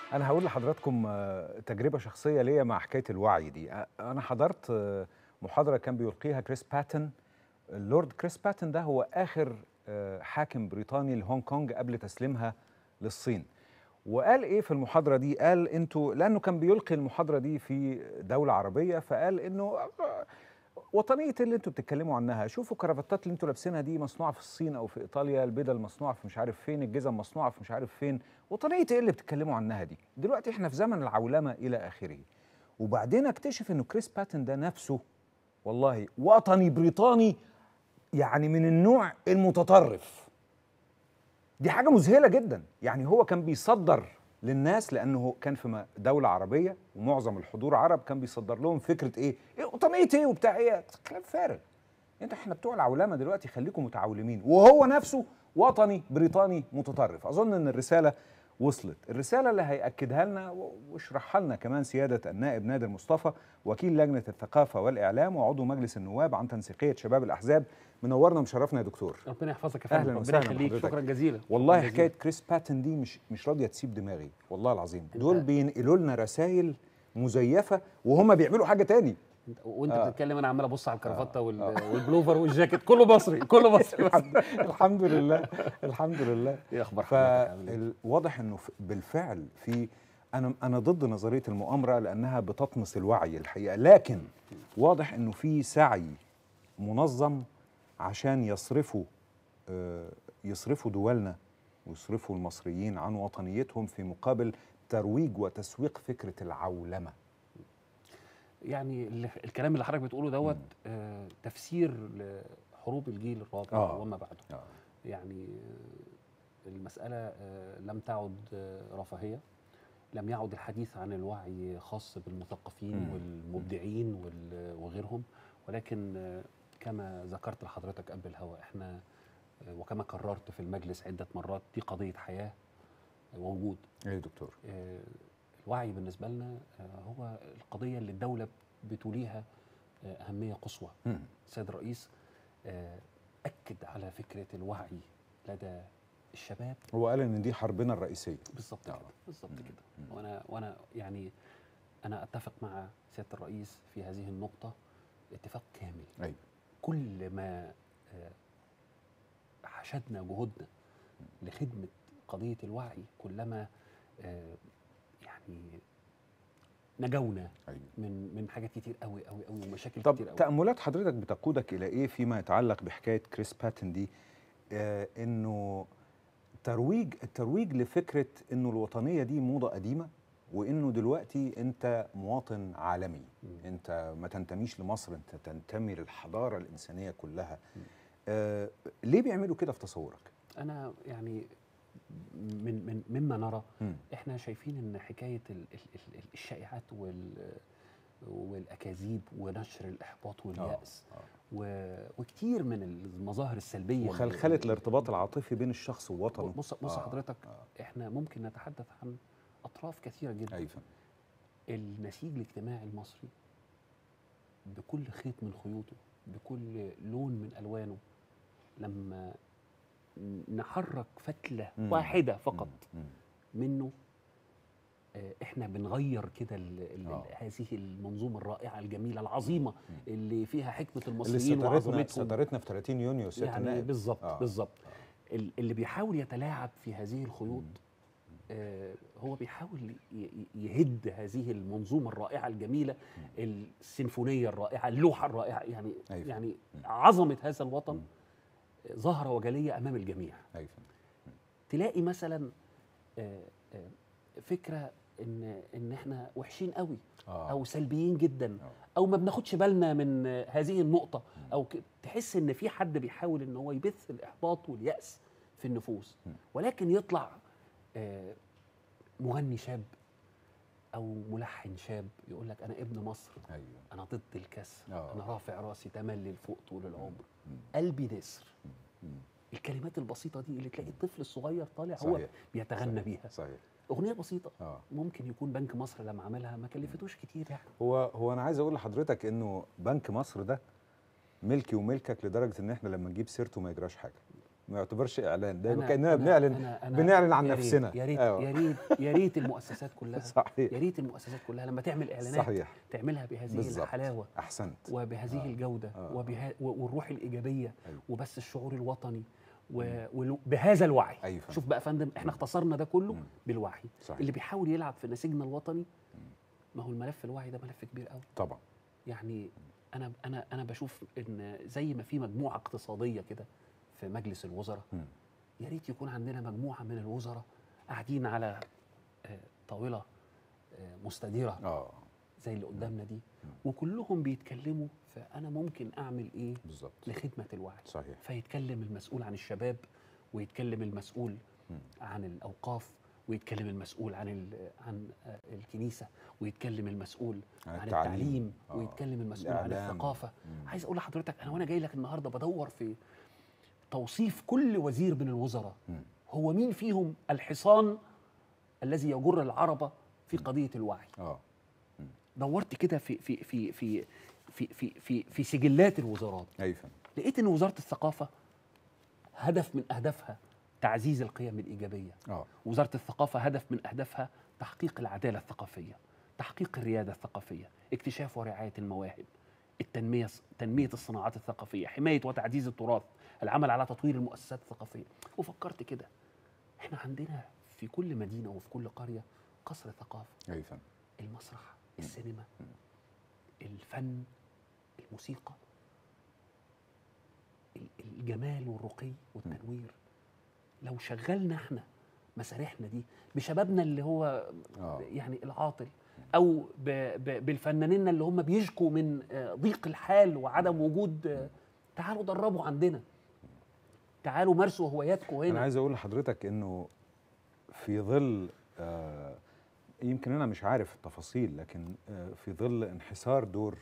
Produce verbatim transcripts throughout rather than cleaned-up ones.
أنا هاقول لحضراتكم آه، تجربة شخصية ليّا مع حكاية الوعي دي. أ أنا حضرت آه، محاضرة كان بيلقيها كريس باتن. اللورد كريس باتن ده هو آخر آآ حاكم بريطاني لهونج كونج قبل تسليمها للصين. وقال إيه في المحاضرة دي؟ قال أنتم لأنه كان بيلقي المحاضرة دي في دولة عربية، فقال إنه وطنية اللي أنتم بتتكلموا عنها، شوفوا الكرافتات اللي أنتم لابسينها دي مصنوعة في الصين أو في إيطاليا، البدل مصنوعة في مش عارف فين، الجزم مصنوعة في مش عارف فين، وطنية إيه اللي بتتكلموا عنها دي؟ دلوقتي إحنا في زمن العولمة إلى آخره. وبعدين أكتشف إنه كريس باتن ده نفسه والله وطني بريطاني، يعني من النوع المتطرف. دي حاجة مذهلة جدا، يعني هو كان بيصدر للناس لأنه كان في م- دولة عربية ومعظم الحضور عرب، كان بيصدر لهم فكرة إيه؟ إيه وطنية إيه وبتاع إيه؟ كلام فارغ. انت احنا بتوع العولمه دلوقتي خليكم متعولمين، وهو نفسه وطني بريطاني متطرف. اظن ان الرساله وصلت. الرساله اللي هياكدها لنا و- ويشرحها لنا كمان سياده النائب نادر مصطفى، وكيل لجنه الثقافه والاعلام وعضو مجلس النواب عن تنسيقيه شباب الاحزاب. منورنا ومشرفنا يا دكتور. ربنا يحفظك يا فندم. اهلا ربنا وسهلا يخليك. بحضرتك. شكرا جزيلا. والله شكرا حكايه جزيلا. كريس باتن دي مش مش راضيه تسيب دماغي، والله العظيم. دول انت بينقلوا لنا رسائل مزيفه وهم بيعملوا حاجه تاني. انت وانت آه. بتتكلم انا عمال ابص على الكرافته آه. وال... آه. والبلوفر والجاكيت، كله مصري كله مصري. بس الحمد الحمد لله، الحمد لله. ايه اخبار حضرتك؟ عامل ايه؟ فواضح انه ف- بالفعل في انا انا ضد نظريه المؤامره لانها بتطمس الوعي الحقيقه، لكن واضح انه في سعي منظم عشان يصرفوا آه، يصرفوا دولنا ويصرفوا المصريين عن وطنيتهم في مقابل ترويج وتسويق فكره العولمه. يعني ال- الكلام اللي حضرتك بتقوله دوت مم. آه تفسير لحروب الجيل الرابع آه. وما بعده. آه. يعني آه المساله آه لم تعد آه رفاهيه، لم يعد الحديث عن الوعي خاص بالمثقفين مم. والمبدعين وال- وغيرهم، ولكن آه كما ذكرت لحضرتك قبل الهواء، احنا وكما قررت في المجلس عدة مرات دي قضية حياة ووجود. ايه يا دكتور؟ آه، الوعي بالنسبة لنا آه، هو القضية اللي الدولة بتوليها آه، أهمية قصوى. مم. السيد الرئيس آه، أكد على فكرة الوعي لدى الشباب. هو قال ان دي حربنا الرئيسيه. بالظبط آه. كده، بالظبط مم. كده. مم. وأنا وأنا يعني أنا أتفق مع سيادة الرئيس في هذه النقطة اتفاق كامل. ايوه. كل ما آه، حشدنا جهودنا لخدمة قضية الوعي، كلما آه، يعني نجونا ايوه. من من حاجات كتير قوي قوي قوي ومشاكل طب كتير قوي. تأملات حضرتك بتقودك إلى إيه فيما يتعلق بحكاية كريس باتن دي؟ آه إنه ترويج الترويج لفكرة إنه الوطنية دي موضة قديمة، وإنه دلوقتي أنت مواطن عالمي، مم. أنت ما تنتميش لمصر، أنت تنتمي للحضارة الإنسانية كلها. مم. آه ليه بيعملوا كده في تصورك؟ أنا يعني من من مما نرى، مم. احنا شايفين ان حكايه ال ال ال الشائعات وال والاكاذيب ونشر الاحباط والياس آه. آه. و- وكتير من المظاهر السلبيه وخلخلة اللي- الارتباط العاطفي بين الشخص ووطنه. بص بص آه. حضرتك، آه. احنا ممكن نتحدث عن اطراف كثيره جدا. أيوة. النسيج الاجتماعي المصري بكل خيط من خيوطه، بكل لون من الوانه، لما نحرك فتله مم. واحده فقط مم. مم. منه، آه، احنا بنغير كده ال- ال- آه. هذه المنظومه الرائعه الجميله العظيمه مم. اللي فيها حكمه اللي المصريين سترتنا وعظمتهم. سترتنا في ثلاثين يونيو سيادة يعني النائب. بالظبط آه. بالظبط. آه. ال- اللي بيحاول يتلاعب في هذه الخيوط مم. آه، هو بيحاول ي- ي- يهد هذه المنظومه الرائعه الجميله، السيمفونيه الرائعه، اللوحه الرائعه، يعني أيوة. يعني مم. عظمه هذا الوطن مم. ظاهره وجليه امام الجميع. أيوة. تلاقي مثلا آه، آه، فكره ان ان احنا وحشين قوي آه. او سلبيين جدا، آه. او ما بناخدش بالنا من هذه النقطه، او ك- تحس ان في حد بيحاول ان هو يبث الاحباط والياس في النفوس، م. ولكن يطلع آه، مغني شاب او ملحن شاب يقول لك انا ابن مصر، أيوة. انا ضد الكسر، آه. انا رافع راسي تملي لفوق طول العمر، مم. قلبي نسر. مم. الكلمات البسيطه دي اللي تلاقي الطفل الصغير طالع هو صحيح. بيتغنى صحيح. بيها، صحيح. اغنيه بسيطه. آه. ممكن يكون بنك مصر لما عملها ما كلفتوش كتير يعني. هو هو أنا عايز أقول لحضرتك إنه بنك مصر ده ملكي وملكك، لدرجة إن إحنا لما نجيب سيرته ما يجراش حاجة. ما يعتبرش اعلان، ده أنا كاننا أنا بنعلن أنا أنا بنعلن عن يا ريت نفسنا. يا ريت أيوة. يا ريت يا ريت المؤسسات كلها صحيح. يا ريت المؤسسات كلها لما تعمل اعلانات صحيح. تعملها بهذه بالظبط. الحلاوه احسنت. وبهذه آه. الجوده آه. وبها والروح الايجابيه أيوة. وبس الشعور الوطني وبهذا الوعي. أيوة. شوف بقى يا فندم، احنا اختصرنا ده كله مم. بالوعي. صحيح. اللي بيحاول يلعب في نسيجنا الوطني، ما هو الملف الوعي ده ملف كبير قوي طبعا. يعني. انا انا انا بشوف ان زي ما في مجموعه اقتصاديه كده في مجلس الوزراء، يا ريت يكون عندنا مجموعه من الوزراء قاعدين على طاوله مستديره اه زي اللي قدامنا دي، وكلهم بيتكلموا فانا ممكن اعمل ايه بالظبط لخدمه الوعي. صحيح. فيتكلم المسؤول عن الشباب، ويتكلم المسؤول م. عن الاوقاف، ويتكلم المسؤول عن عن الكنيسه، ويتكلم المسؤول عن, عن التعليم, التعليم آه. ويتكلم المسؤول الإعلام. عن الثقافه. مم. عايز اقول لحضرتك، انا وانا جاي لك النهارده بدور في توصيف كل وزير من الوزراء، مم. هو مين فيهم الحصان الذي يجر العربه في قضيه الوعي. اه دورت كده في في في في في في في, في سجلات الوزارات. ايوه. لقيت ان وزاره الثقافه هدف من اهدافها تعزيز القيم الايجابيه. اه وزاره الثقافه هدف من اهدافها تحقيق العداله الثقافيه، تحقيق الرياده الثقافيه، اكتشاف ورعايه المواهب، التنميه تنميه الصناعات الثقافيه، حمايه وتعزيز التراث، العمل على تطوير المؤسسات الثقافيه. وفكرت كده، احنا عندنا في كل مدينه وفي كل قريه قصر ثقافه. ايوه. المسرح، السينما، الفن، الموسيقى، الجمال والرقي والتنوير. لو شغلنا احنا مسارحنا دي بشبابنا اللي هو آه. يعني العاطل، او ب ب بالفنانين اللي هم بيشكوا من ضيق الحال وعدم وجود، تعالوا دربوا عندنا، تعالوا مارسوا هواياتكم هنا. انا عايز اقول لحضرتك انه في ظل آه يمكن انا مش عارف التفاصيل، لكن آه في ظل انحسار دور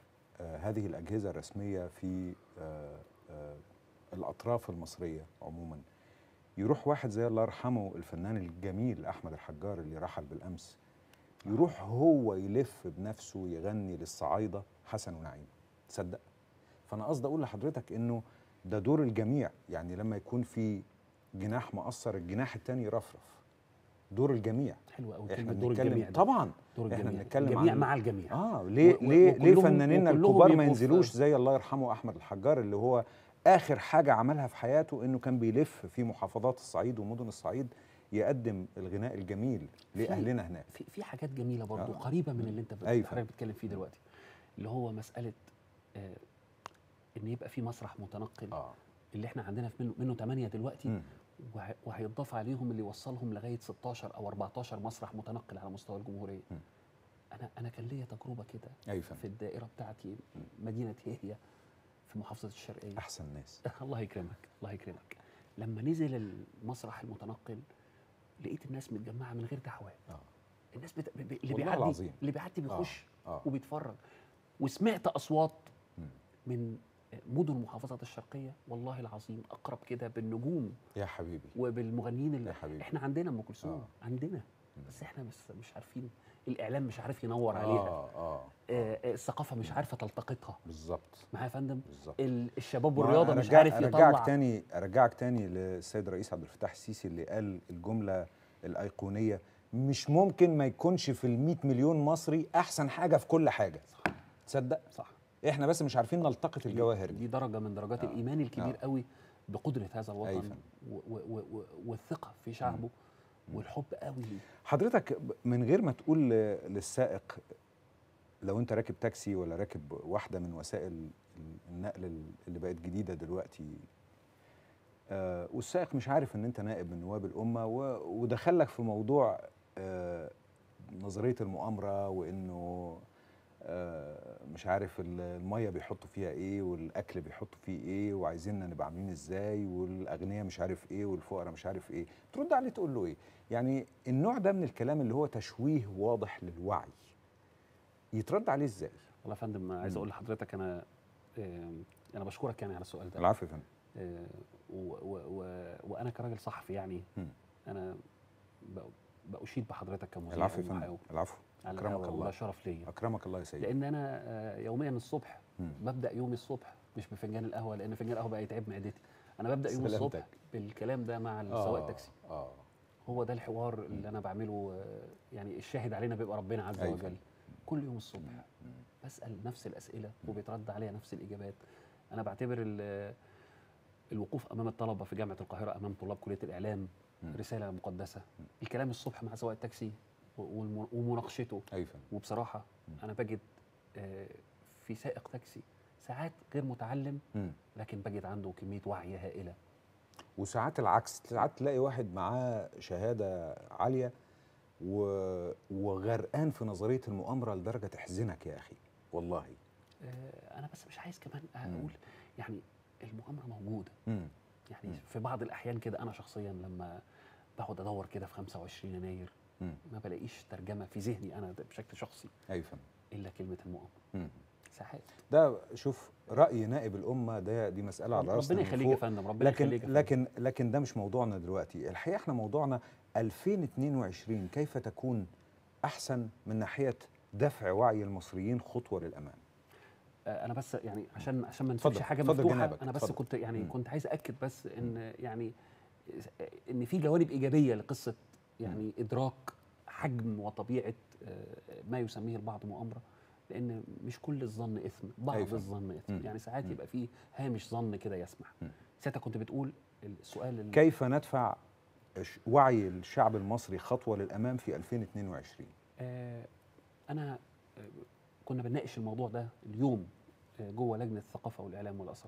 آه هذه الاجهزه الرسميه في آه آه الاطراف المصريه عموما، يروح واحد زي الله يرحمه الفنان الجميل احمد الحجار اللي رحل بالامس، يروح هو يلف بنفسه يغني للصعايده حسن ونعيم. تصدق؟ فانا قصدي اقول لحضرتك انه ده دور الجميع، يعني لما يكون في جناح مقصر الجناح الثاني يرفرف. دور الجميع. حلو قوي احنا دور بنتكلم الجميع ده. طبعا دور احنا الجميع. بنتكلم الجميع عن مع الجميع. اه ليه ليه ليه فنانينا الكبار ما ينزلوش زي الله يرحمه احمد الحجار، اللي هو اخر حاجه عملها في حياته انه كان بيلف في محافظات الصعيد ومدن الصعيد يقدم الغناء الجميل لاهلنا هناك. في في حاجات جميله برضو آه. قريبه من اللي انت أيوة. حضرتك بتتكلم فيه دلوقتي، اللي هو مساله آه ان يبقى في مسرح متنقل. آه. اللي احنا عندنا في منه منه ثمانية دلوقتي، م. وهيتضاف عليهم اللي يوصلهم لغايه ستاشر او اربعتاشر مسرح متنقل على مستوى الجمهوريه. م. انا انا كان ليا تجربه كده. أيوة. في الدائره بتاعتي مدينه هي في محافظه الشرقيه. احسن ناس. الله يكرمك الله يكرمك. لما نزل المسرح المتنقل لقيت الناس متجمعه من غير دعوه. آه. الناس بت... ب... اللي بيعدي العظيم. اللي بيعدي بيخش آه. آه. وبيتفرج. وسمعت اصوات م. من مدن محافظه الشرقيه، والله العظيم اقرب كده بالنجوم يا حبيبي وبالمغنيين اللي يا حبيبي. احنا عندنا ام كلثوم. آه. عندنا بس احنا بس مش عارفين، الاعلام مش عارف ينور عليها. آه. آه. آه. الثقافه مش عارفه تلتقطها. بالظبط معايا يا فندم. بالظبط. الشباب والرياضه مش عارف يطلع. ارجعك تاني ارجعك تاني للسيد الرئيس عبد الفتاح السيسي اللي قال الجمله الايقونيه: مش ممكن ما يكونش في المية مليون مصري احسن حاجه في كل حاجه. صح. تصدق؟ صح. احنا بس مش عارفين نلتقط الجواهر دي. دي درجه من درجات آه. الايمان الكبير آه. قوي بقدره هذا الوطن والثقه في شعبه م. والحب قوي ليه. حضرتك من غير ما تقول للسائق، لو انت راكب تاكسي ولا راكب واحده من وسائل النقل اللي بقت جديده دلوقتي، آه والسائق مش عارف ان انت نائب من نواب الامه، ودخلك في موضوع آه نظريه المؤامره، وانه آه مش عارف الميه بيحطوا فيها ايه والاكل بيحطوا فيه ايه وعايزيننا نبقى عاملين ازاي، والاغنياء مش عارف ايه والفقراء مش عارف ايه، ترد عليه تقول له ايه؟ يعني النوع ده من الكلام اللي هو تشويه واضح للوعي يترد عليه ازاي؟ والله يا فندم عايز اقول لحضرتك انا آه انا بشكرك يعني على السؤال ده. العفو يا فندم. آه وانا كراجل صحفي يعني م. انا بأشيد بحضرتك كمذيع. العفو يا فندم. العفو. اكرمك الله. شرف ليا. اكرمك الله يا سيدي. لان انا يوميا الصبح م. ببدا يومي الصبح مش بفنجان القهوه، لان فنجان القهوه بقى يتعب معدتي. انا ببدا يوم الصبح سلامتك. بالكلام ده مع سواق التاكسي. اه هو ده الحوار اللي انا بعمله. آه، يعني الشاهد علينا بيبقى ربنا عز أيوة. وجل. كل يوم الصبح بسال نفس الاسئله وبيترد عليها نفس الاجابات. انا بعتبر ال- الوقوف امام الطلبه في جامعه القاهره امام طلاب كليه الاعلام رساله مقدسه. الكلام الصبح مع سواق التاكسي والم- ومناقشته. ايوه. وبصراحه انا بجد آه، في سائق تاكسي ساعات غير متعلم، مم. لكن بجد عنده كميه وعي هائله. وساعات العكس، ساعات تلاقي واحد معاه شهاده عاليه و... وغرقان في نظريه المؤامره لدرجه تحزنك يا اخي والله. آه، انا بس مش عايز كمان اقول يعني المؤامره موجوده. مم. يعني مم. في بعض الاحيان كده انا شخصيا لما بقعد ادور كده في خمسة وعشرين يناير مم. ما بلاقيش ترجمه في ذهني انا ده بشكل شخصي ايوه. الا كلمه المؤامره. مم. ساعات ده شوف راي نائب الامه ده دي مساله على راسنا ربنا من يخليك يا فوق. فندم، ربنا لكن يخليك يا فندم. لكن لكن ده مش موضوعنا دلوقتي. الحقيقه احنا موضوعنا ألفين واثنين وعشرين كيف تكون احسن من ناحيه دفع وعي المصريين خطوه للامام. آه، انا بس يعني عشان عشان ما اتفضل، نسيبش حاجه اتفضل مفتوحه. جنابك، انا بس اتفضل. كنت يعني مم. كنت عايز اكد بس ان يعني ان في جوانب ايجابيه لقصه يعني ادراك حجم وطبيعه آه، ما يسميه البعض مؤامره. لان مش كل الظن اثم، بعض أيوة. الظن اثم. مم. يعني ساعات مم. يبقى فيه هامش ظن كده يسمح. مم. ساعتها كنت بتقول السؤال ال- كيف ندفع ش- وعي الشعب المصري خطوه للامام في ألفين واثنين وعشرين؟ آه، انا آه، كنا بنناقش الموضوع ده اليوم آه، جوه لجنه الثقافه والاعلام والاثار.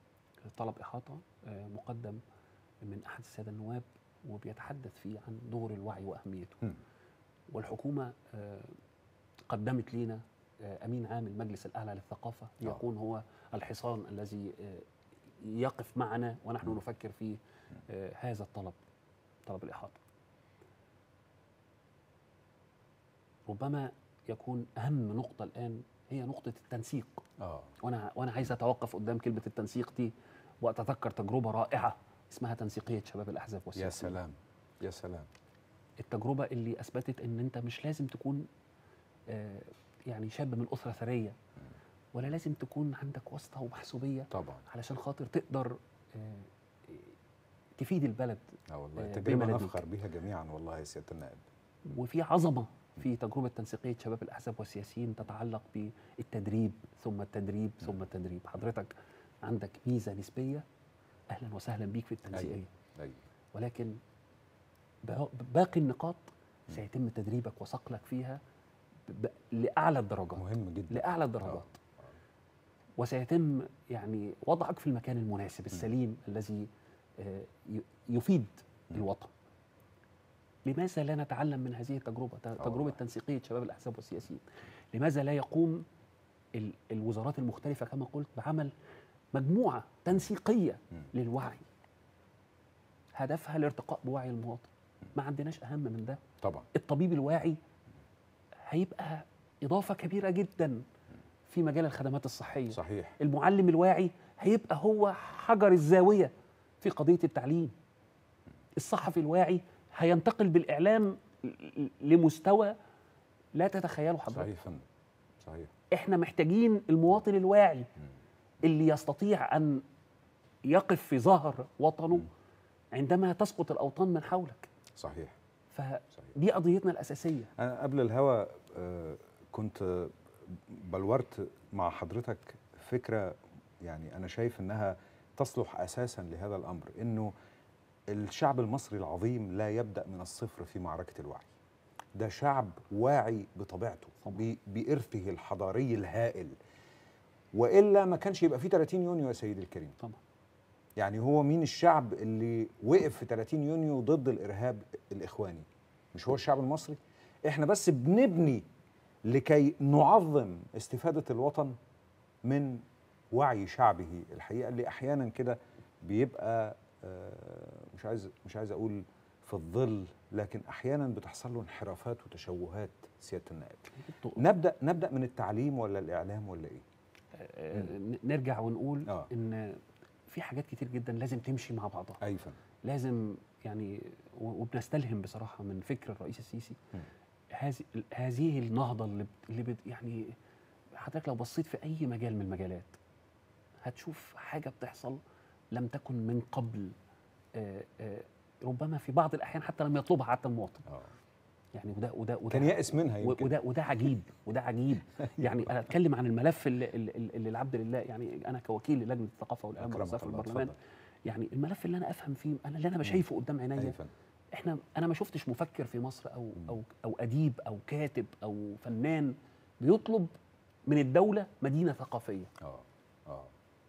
طلب احاطه آه، مقدم من احد الساده النواب وبيتحدث فيه عن دور الوعي واهميته. مم. والحكومه آه، قدمت لينا آه، امين عام المجلس الاعلى للثقافه ليكون هو الحصان الذي آه، يقف معنا ونحن مم. نفكر في آه، هذا الطلب، طلب الاحاطه. ربما يكون اهم نقطه الان هي نقطه التنسيق. اه وانا وانا عايز اتوقف قدام كلمه التنسيق دي واتذكر تجربه رائعه اسمها تنسيقيه شباب الاحزاب يا والسياسيين. سلام يا سلام. التجربه اللي اثبتت ان انت مش لازم تكون آه، يعني شاب من اسره ثريه، ولا لازم تكون عندك واسطه ومحسوبيه طبعا. علشان خاطر تقدر آه، تفيد البلد. اه والله آه، تجربه بملديك. نفخر بها جميعا والله يا سياده النائب. وفي عظمه في تجربه تنسيقيه شباب الاحزاب والسياسيين تتعلق بالتدريب ثم التدريب ثم التدريب. حضرتك عندك ميزه نسبيه، اهلا وسهلا بيك في التنسيقيه. أيوة. أيوة. ولكن با- باقي النقاط سيتم تدريبك وصقلك فيها ب- لاعلى الدرجات. مهم جدا. لاعلى الدرجات. وسيتم يعني وضعك في المكان المناسب السليم الذي آه، ي- يفيد الوطن. لماذا لا نتعلم من هذه التجربة، ت- تجربة تنسيقية شباب الأحزاب والسياسيين؟ لماذا لا يقوم ال- الوزارات المختلفة كما قلت بعمل مجموعة تنسيقية للوعي هدفها الارتقاء بوعي المواطن؟ ما عندناش أهم من ده. طبعا. الطبيب الواعي هيبقى إضافة كبيرة جدا في مجال الخدمات الصحية. صحيح. المعلم الواعي هيبقى هو حجر الزاوية في قضية التعليم. الصحفي الواعي هينتقل بالإعلام ل- لمستوى لا تتخيله حضرتك. صحيح فندم. صحيح. احنا محتاجين المواطن الواعي اللي يستطيع أن يقف في ظهر وطنه عندما تسقط الأوطان من حولك. صحيح. فدي قضيتنا الأساسية. أنا قبل الهوا آه، كنت بلورت مع حضرتك فكرة يعني أنا شايف إنها تصلح أساسا لهذا الأمر، إنه الشعب المصري العظيم لا يبدأ من الصفر في معركة الوعي. ده شعب واعي بطبيعته ب- بإرثه الحضاري الهائل، وإلا ما كانش يبقى فيه ثلاثين يونيو يا سيدي الكريم. طبعا. يعني هو مين الشعب اللي وقف في ثلاثين يونيو ضد الإرهاب الإخواني؟ مش هو الشعب المصري؟ إحنا بس بنبني لكي نعظم استفادة الوطن من وعي شعبه الحقيقة، اللي أحيانا كده بيبقى آه، مش عايز مش عايز أقول في الظل، لكن أحيانا بتحصل له انحرافات وتشوهات. سيادة النائب، نبدأ نبدأ من التعليم ولا الإعلام ولا إيه؟ آه، ن- نرجع ونقول آه. إن في حاجات كتير جدا لازم تمشي مع بعضها. أيوة. لازم يعني و- وبنستلهم بصراحة من فكر الرئيس السيسي م. هذه هذه النهضة اللي بت- اللي بت يعني حضرتك لو بصيت في أي مجال من المجالات هتشوف حاجة بتحصل لم تكن من قبل آه آه ربما في بعض الاحيان حتى لم يطلبها حتى المواطن. اه يعني وده وده وده كان يائس منها يمكن. وده وده عجيب وده عجيب. يعني انا اتكلم عن الملف اللي, اللي, اللي العبد لله، يعني انا كوكيل للجنه الثقافه والاعلام والوثائق في البرلمان، يعني الملف اللي انا افهم فيه، انا اللي انا بشايفه قدام عينيا، احنا انا ما شفتش مفكر في مصر او او او اديب او كاتب او فنان بيطلب من الدوله مدينه ثقافيه. اه اه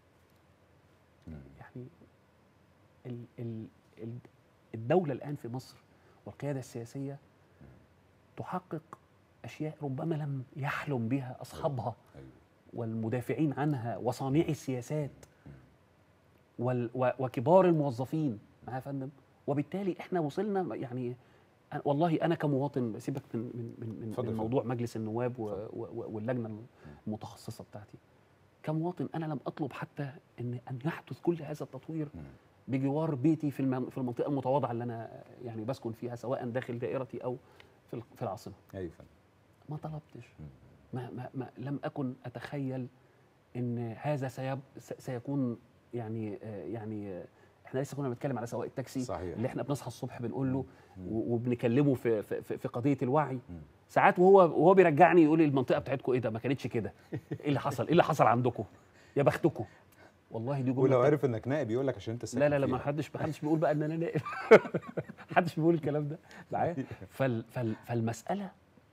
يعني ال ال ال الدوله الان في مصر والقياده السياسيه تحقق اشياء ربما لم يحلم بها اصحابها والمدافعين عنها وصانعي السياسات وال وكبار الموظفين معايا يا فندم. وبالتالي احنا وصلنا، يعني والله انا كمواطن، سيبك من من من, من موضوع مجلس النواب واللجنه المتخصصه بتاعتي، كمواطن انا لم اطلب حتى ان ان يحدث كل هذا التطوير بجوار بيتي في في المنطقه المتواضعه اللي انا يعني بسكن فيها، سواء داخل دائرتي او في في العاصمه. ايوه ما طلبتش، ما, ما, ما لم اكن اتخيل ان هذا سيب سيكون يعني يعني احنا لسه كنا بنتكلم على سواق التاكسي. صحيح. اللي احنا بنصحى الصبح بنقول له وبنكلمه في في في قضيه الوعي، ساعات وهو وهو بيرجعني يقول لي المنطقه بتاعتكم ايه ده، ما كانتش كده، ايه اللي حصل، ايه اللي حصل عندكم، يا بختكم. والله دي جمله. ولو عرف انك نائب يقول لك عشان انت ساكن لا لا لا ما حدش ما حدش بيقول بقى ان انا نائب. حدش بيقول الكلام ده معايا. فال فال فالمساله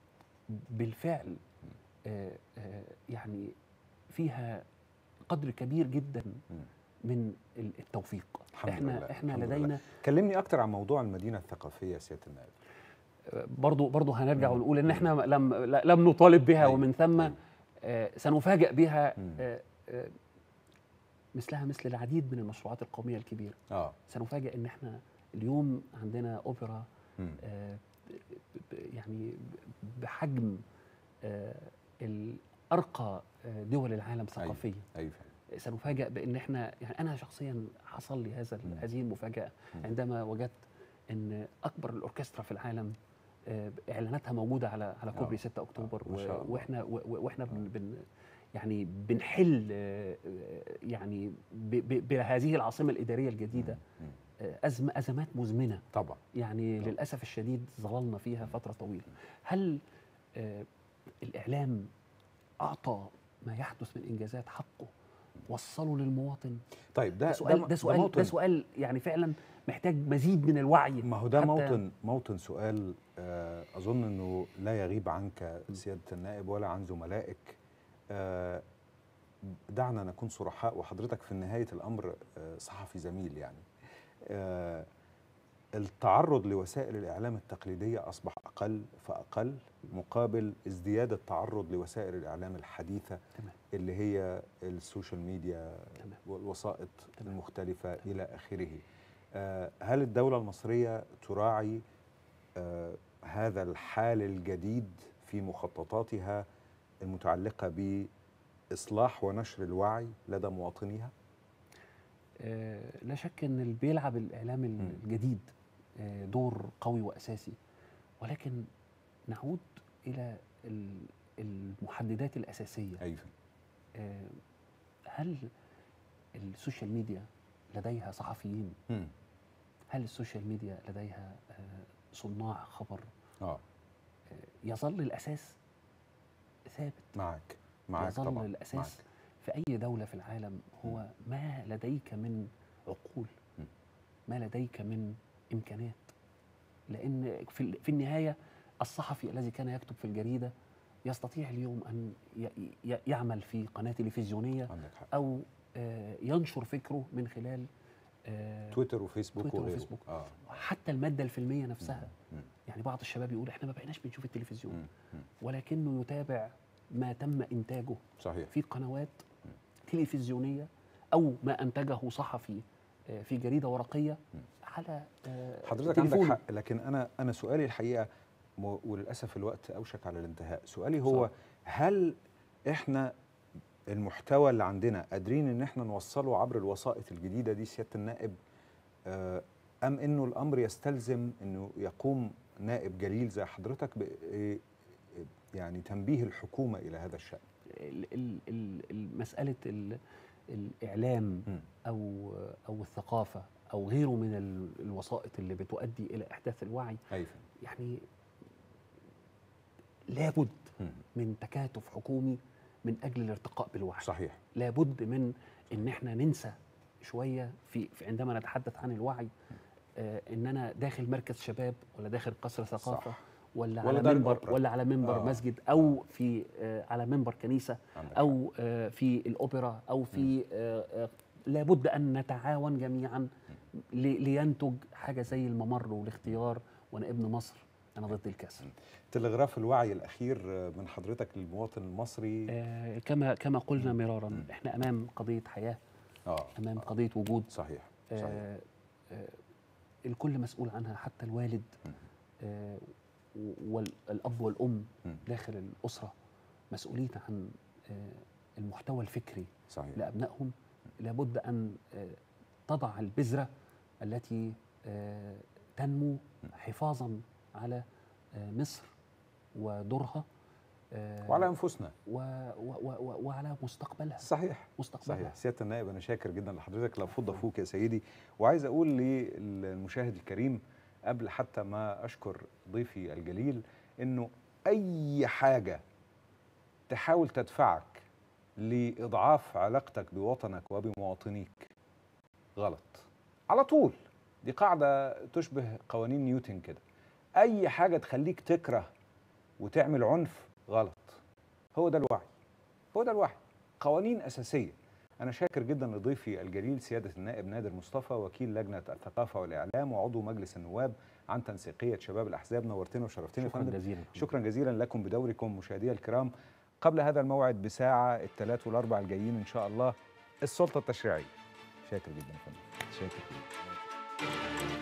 بالفعل آآ آآ يعني فيها قدر كبير جدا من التوفيق. الحمد احنا لله. احنا الحمد لدينا لله. كلمني اكتر عن موضوع المدينه الثقافيه يا سياده النائب. برضو برضو هنرجع مم. ونقول ان احنا لم لم نطالب بها. أيوة. ومن ثم أيوة. آه سنفاجأ بها آه آه مثلها مثل العديد من المشروعات القوميه الكبيره. اه سنفاجأ ان احنا اليوم عندنا اوبرا آه يعني بحجم آه الارقى دول العالم ثقافيا. أيوة. أيوة. سنفاجأ بان احنا، يعني انا شخصيا حصل لي هذا مم. هذه المفاجأة عندما وجدت ان اكبر الاوركسترا في العالم اعلاناتها موجوده على على كوبري ستة اكتوبر. واحنا واحنا بن بن يعني بنحل يعني بهذه العاصمه الاداريه الجديده ازمه ازمات مزمنه طبعا. يعني طبعا. للاسف الشديد ظللنا فيها فتره طويله. هل الاعلام اعطى ما يحدث من انجازات حقه، وصلوا للمواطن؟ طيب ده ده سؤال ده, ده سؤال ده, ده سؤال يعني فعلا محتاج مزيد من الوعي. ما هو ده موطن موطن سؤال اظن انه لا يغيب عنك سياده النائب ولا عن زملائك. دعنا نكون صرحاء، وحضرتك في نهايه الامر صحفي زميل. يعني التعرض لوسائل الاعلام التقليديه اصبح اقل فاقل مقابل ازدياد التعرض لوسائل الاعلام الحديثه. تمام. اللي هي السوشيال ميديا. تمام. والوسائط تمام. المختلفه. تمام. الى اخره. هل الدولة المصرية تراعي آه هذا الحال الجديد في مخططاتها المتعلقة بإصلاح ونشر الوعي لدى مواطنيها؟ آه لا شك أن اللي بيلعب الإعلام الجديد آه دور قوي وأساسي، ولكن نعود إلى المحددات الأساسية. أيوة. آه هل السوشيال ميديا لديها صحفيين؟ م. هل السوشيال ميديا لديها صناع خبر؟ اه يظل الاساس ثابت. معك معك يظل طبعا. الاساس معك. في اي دوله في العالم هو م. ما لديك من عقول، م. ما لديك من امكانات. لان في في النهايه الصحفي الذي كان يكتب في الجريده يستطيع اليوم ان يعمل في قناه تلفزيونيه او ينشر فكره من خلال آه تويتر وفيسبوك تويتر وغيره. وفيسبوك. آه. حتى الماده الفيلميه نفسها. مم. يعني بعض الشباب يقول احنا ما بقيناش بنشوف التلفزيون، مم. ولكنه يتابع ما تم انتاجه. صحيح. في قنوات مم. تلفزيونيه او ما انتجه صحفي آه في جريده ورقيه مم. على آه حضرتك تليفون. عندك حق، لكن انا انا سؤالي الحقيقه وللاسف الوقت اوشك على الانتهاء. سؤالي هو صح. هل احنا المحتوى اللي عندنا قادرين ان احنا نوصله عبر الوسائط الجديده دي سياده النائب، ام انه الامر يستلزم انه يقوم نائب جليل زي حضرتك ب يعني تنبيه الحكومه الى هذا الشان؟ مساله الاعلام م. او او الثقافه او غيره من ال- الوسائط اللي بتؤدي الى احداث الوعي، أيوة. يعني لابد م. من تكاتف حكومي من اجل الارتقاء بالوعي. صحيح. لابد من ان احنا ننسى شويه في, في عندما نتحدث عن الوعي، آه ان انا داخل مركز شباب ولا داخل قصر ثقافه، صح. ولا, ولا على دار منبر الأوبرا. ولا على منبر آه. مسجد، او في آه على منبر كنيسه، عندك او آه في الاوبرا، او في آه آه لابد ان نتعاون جميعا لي- لينتج حاجه زي الممر والاختيار. وانا ابن مصر، انا ضد الكسر. تلغراف الوعي الأخير من حضرتك للمواطن المصري. آه كما كما قلنا مم. مرارا، مم. احنا امام قضيه حياه، آه. امام آه. قضيه وجود. صحيح. صحيح. آه آه الكل مسؤول عنها، حتى الوالد مم. آه والاب والام مم. داخل الاسره مسؤولين عن آه المحتوى الفكري صحيح. لابنائهم. لابد ان آه تضع البذره التي آه تنمو حفاظا على آه مصر ودورها، آه وعلى أنفسنا و و و وعلى مستقبلها. صحيح. مستقبلها. صحيح. سيادة النائب، أنا شاكر جدا لحضرتك، لا فض فوق يا سيدي. وعايز أقول للمشاهد الكريم قبل حتى ما أشكر ضيفي الجليل إنه أي حاجة تحاول تدفعك لإضعاف علاقتك بوطنك وبمواطنيك غلط على طول. دي قاعدة تشبه قوانين نيوتن كده. أي حاجة تخليك تكره وتعمل عنف غلط. هو ده الوعي، هو ده الوعي. قوانين أساسية. أنا شاكر جدا لضيفي الجليل سيادة النائب نادر مصطفى، وكيل لجنة الثقافة والإعلام وعضو مجلس النواب عن تنسيقية شباب الأحزاب. نورتنا وشرفتنا. شكرا جزيلا. شكرا جزيلا لكم بدوركم مشاهدي الكرام. قبل هذا الموعد بساعة، الثلاث والأربع الجايين إن شاء الله، السلطة التشريعية. شاكر جدا يا فندم. شاكر جدا.